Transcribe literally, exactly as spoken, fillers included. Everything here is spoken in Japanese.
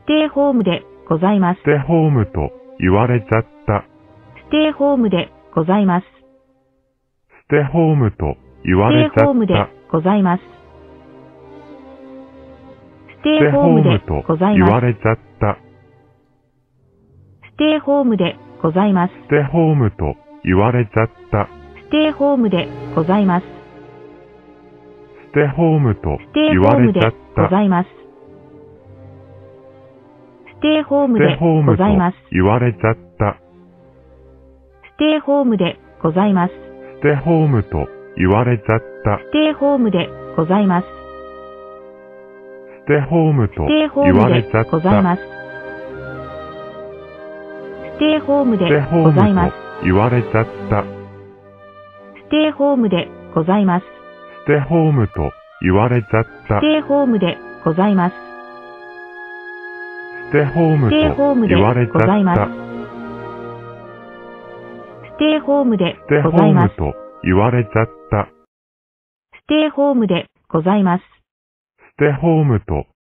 テイホームでございます。 ステイホームと言われちゃった。 ステイホームでございます。 ステイホームと言わステイれちゃホームでった。 ございます。スステイテイホームでホームとございます。 言われちゃった。 ステイホームでございます。 ステイホームと言われちゃった。 ステイホームでございます。 ステイホームとステイ言ホームでわれちゃった。 ございます。ステイホームステイでホームとございます。 言われちゃった。 ステイホームでございます。 ステイホームと言われちゃった。 ステイホームでございます。 ステイホームとステイホー言わムでれちゃった。 ございます。ステイホームでステイホームございます。 と言われちゃった。 ステイホームでございます。 ステイホームと言われちゃった。 ステイホームでございます。 ステイホームステイとホームで言われちゃございますった。 ステイホームでステイホございます。 ームと言われちゃった。 ステイホームでございます。 ステイホームと